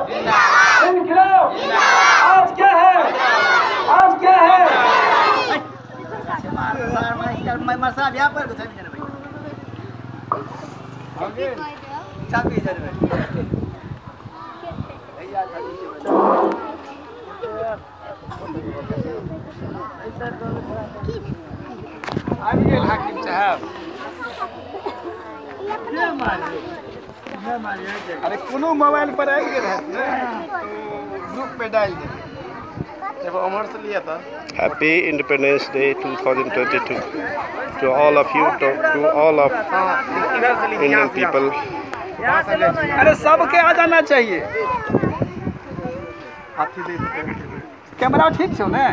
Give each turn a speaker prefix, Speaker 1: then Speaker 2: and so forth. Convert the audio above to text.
Speaker 1: इनकलाब। आज क्या है? आज क्या है? हाकिम साहब अरे कोनो मोबाइल पर आबि गेल हैत ने ग्रुप पे डाल दे जब अमर से लिया था।
Speaker 2: Happy Independence Day 2022 to all of you, to all of Indian people.
Speaker 1: अरे सबके आ जाना चाहिए। कैमरा ठीक छौ ने?